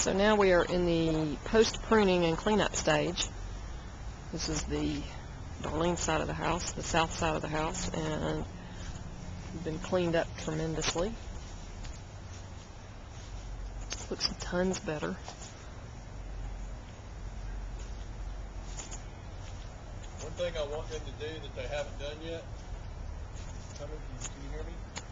So now we are in the post-pruning and cleanup stage. This is the Darlene side of the house, the south side of the house, and it's been cleaned up tremendously. Looks tons better. One thing I want them to do that they haven't done yet, can you hear me?